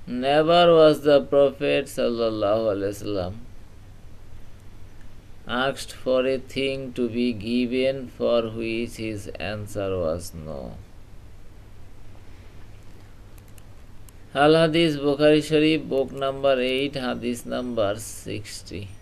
Never was the Prophet sallallahu alaihi wasallam asked for a thing to be given for which his answer was no. Al Hadith Bukhari Sharif, book number 8, Hadith number 60.